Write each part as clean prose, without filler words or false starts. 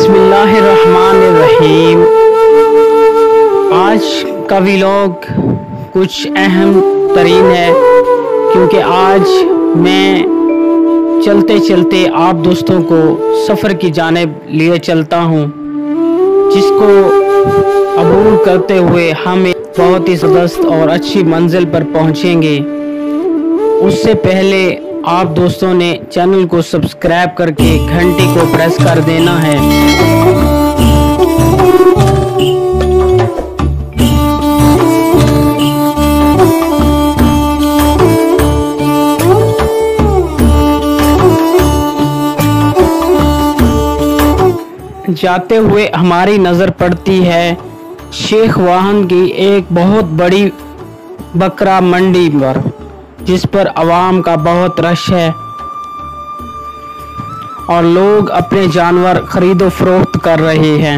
बिस्मिल्लाहिर्रहमानिर्रहीम। आज का व्लॉग कुछ अहम तरीन है क्योंकि आज मैं चलते चलते आप दोस्तों को सफ़र की जानिब लिए चलता हूँ, जिसको अबूर करते हुए हम एक बहुत ही ज़बरदस्त और अच्छी मंजिल पर पहुँचेंगे। उससे पहले आप दोस्तों ने चैनल को सब्सक्राइब करके घंटी को प्रेस कर देना है। जाते हुए हमारी नज़र पड़ती है शेख वाहन की एक बहुत बड़ी बकरा मंडी पर, जिस पर आवाम का बहुत रश है और लोग अपने जानवर खरीदो फरोख्त कर रहे हैं।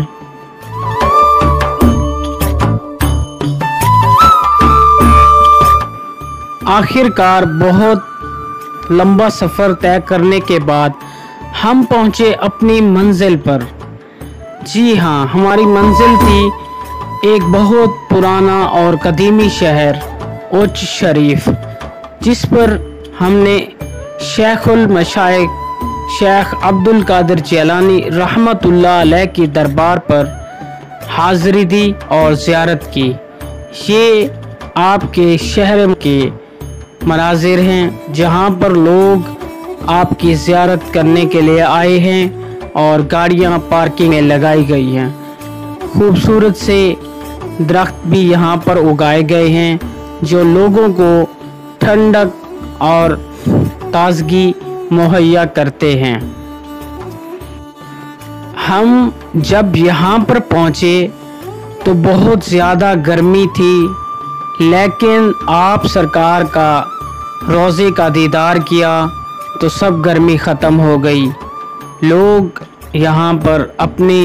आखिरकार बहुत लंबा सफ़र तय करने के बाद हम पहुंचे अपनी मंजिल पर। जी हाँ, हमारी मंजिल थी एक बहुत पुराना और कदीमी शहर उच शरीफ, जिस पर हमने शेखुल मशाइख शेख अब्दुल कादिर जिलानी रहमतुल्लाह अलैह की दरबार पर हाज़िरी दी और ज़ियारत की। ये आपके शहर के मनाजिर हैं जहाँ पर लोग आपकी ज़ियारत करने के लिए आए हैं और गाड़ियाँ पार्किंग में लगाई गई हैं। खूबसूरत से दरख्त भी यहाँ पर उगाए गए हैं जो लोगों को ठंडक और ताजगी मुहैया करते हैं। हम जब यहाँ पर पहुँचे तो बहुत ज़्यादा गर्मी थी, लेकिन आप सरकार का रोज़े का दीदार किया तो सब गर्मी ख़त्म हो गई। लोग यहाँ पर अपने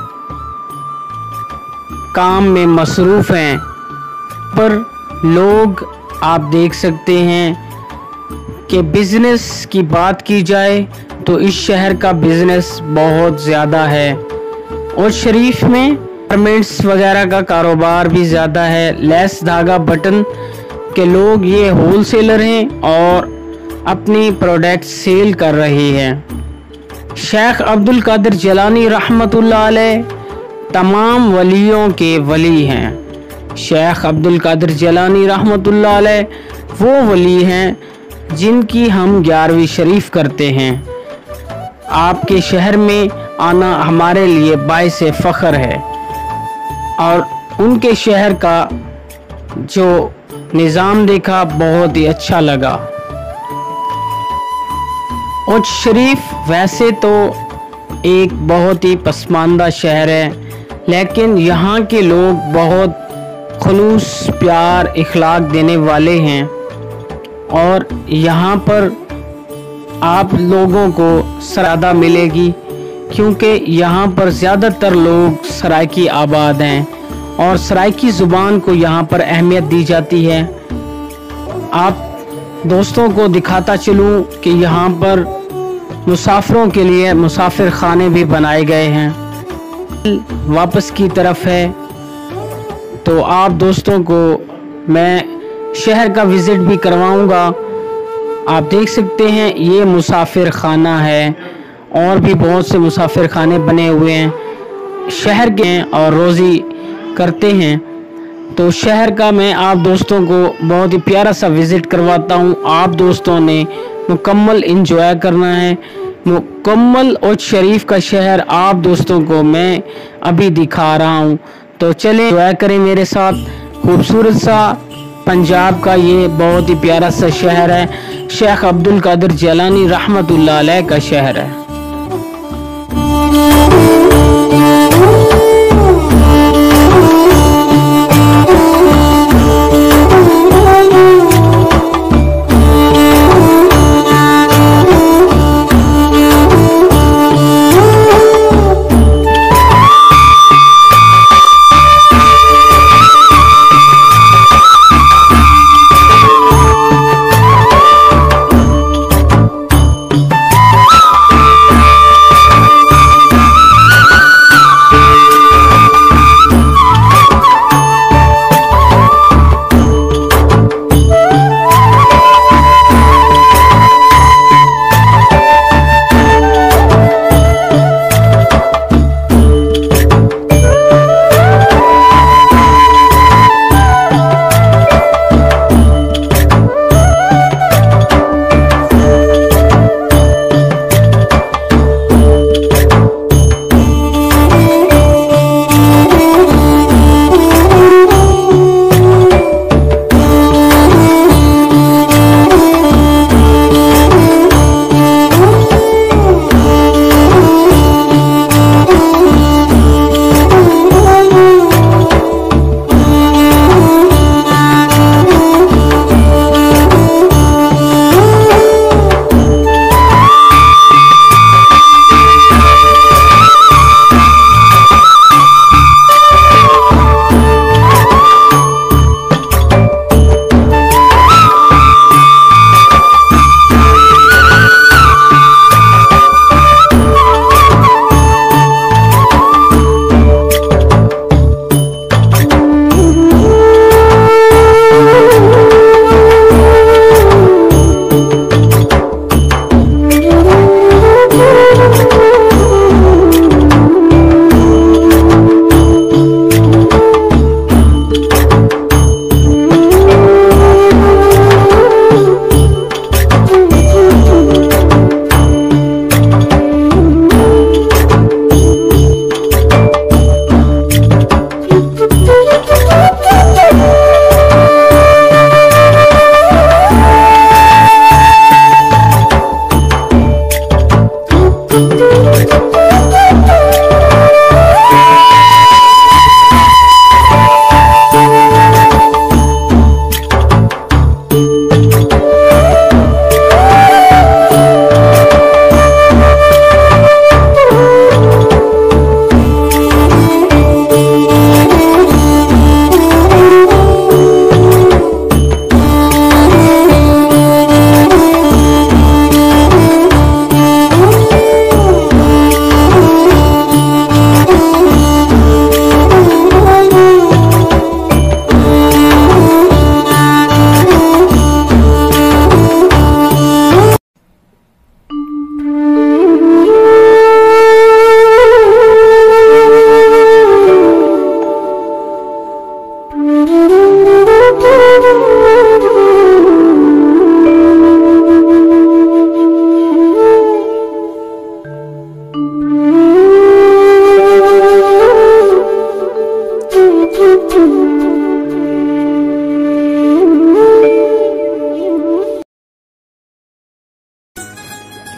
काम में मसरूफ़ हैं, पर लोग आप देख सकते हैं कि बिज़नेस की बात की जाए तो इस शहर का बिज़नेस बहुत ज़्यादा है और शरीफ में गारमेंट्स वगैरह का कारोबार भी ज़्यादा है। लेस धागा बटन के लोग ये होलसेलर हैं और अपनी प्रोडक्ट सेल कर रहे हैं। शेख अब्दुल कादिर जिलानी रहमतुल्लाह अलैह तमाम वलियों के वली हैं। शेख अब्दुल कादिर जिलानी रहमतुल्लाह अलैह वो वली हैं जिनकी हम 11वीं शरीफ करते हैं। आपके शहर में आना हमारे लिए बाइस फ़ख्र है और उनके शहर का जो निज़ाम देखा बहुत ही अच्छा लगा। उच शरीफ वैसे तो एक बहुत ही पसमानदा शहर है, लेकिन यहाँ के लोग बहुत खुलूस प्यार इखलाक देने वाले हैं और यहाँ पर आप लोगों को सरादा मिलेगी क्योंकि यहाँ पर ज़्यादातर लोग सराइकी आबाद हैं और सराइकी ज़ुबान को यहाँ पर अहमियत दी जाती है। आप दोस्तों को दिखाता चलूँ कि यहाँ पर मुसाफिरों के लिए मुसाफिर खाने भी बनाए गए हैं। वापस की तरफ है तो आप दोस्तों को मैं शहर का विज़िट भी करवाऊंगा। आप देख सकते हैं ये मुसाफिर खाना है और भी बहुत से मुसाफिर खाने बने हुए हैं शहर के हैं और रोज़ी करते हैं। तो शहर का मैं आप दोस्तों को बहुत ही प्यारा सा विज़िट करवाता हूँ। आप दोस्तों ने मुकम्मल इंजॉय करना है। मुकम्मल उच शरीफ का शहर आप दोस्तों को मैं अभी दिखा रहा हूँ, तो चलें इंजॉय करें मेरे साथ। खूबसूरत सा पंजाब का ये बहुत ही प्यारा सा शहर है। शेख अब्दुल कादिर जिलानी रहमतुल्लाह अलैह का शहर है।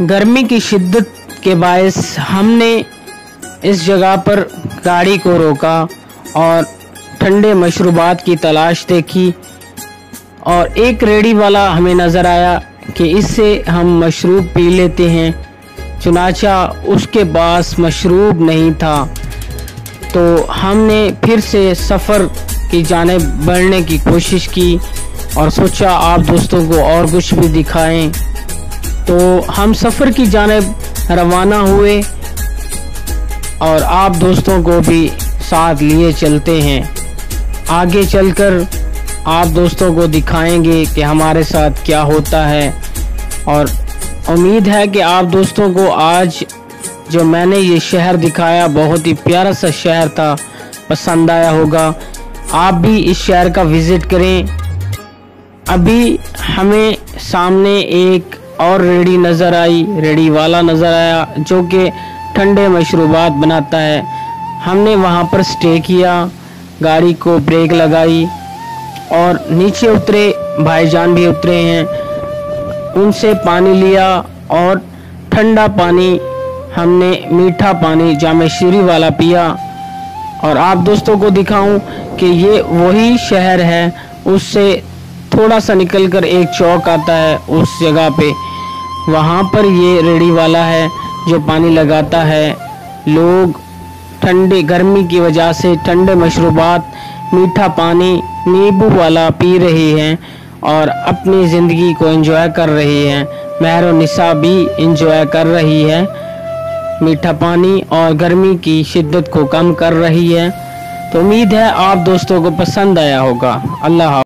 गर्मी की शिद्दत के बायस हमने इस जगह पर गाड़ी को रोका और ठंडे मशरूबात की तलाश देखी और एक रेडी वाला हमें नज़र आया कि इससे हम मशरूब पी लेते हैं। चुनाचा उसके पास मशरूब नहीं था, तो हमने फिर से सफ़र की जानिब बढ़ने की कोशिश की और सोचा आप दोस्तों को और कुछ भी दिखाएं। तो हम सफ़र की जानिब रवाना हुए और आप दोस्तों को भी साथ लिए चलते हैं। आगे चलकर आप दोस्तों को दिखाएंगे कि हमारे साथ क्या होता है और उम्मीद है कि आप दोस्तों को आज जो मैंने ये शहर दिखाया बहुत ही प्यारा सा शहर था, पसंद आया होगा। आप भी इस शहर का विज़िट करें। अभी हमें सामने एक और रेडी नज़र आई, रेडी वाला नज़र आया जो कि ठंडे मशरूबात बनाता है। हमने वहाँ पर स्टे किया, गाड़ी को ब्रेक लगाई और नीचे उतरे, भाईजान भी उतरे हैं, उनसे पानी लिया और ठंडा पानी हमने मीठा पानी जामे शीरी वाला पिया। और आप दोस्तों को दिखाऊं कि ये वही शहर है, उससे थोड़ा सा निकलकर एक चौक आता है, उस जगह पे वहाँ पर ये रेडी वाला है जो पानी लगाता है। लोग ठंडे गर्मी की वजह से ठंडे मशरूबात, मीठा पानी, नींबू वाला पी रहे हैं और अपनी ज़िंदगी को एंजॉय कर रही हैं। महर निसा भी एंजॉय कर रही है, मीठा पानी और गर्मी की शिद्दत को कम कर रही है। तो उम्मीद है आप दोस्तों को पसंद आया होगा। अल्लाह हाफ़िज़।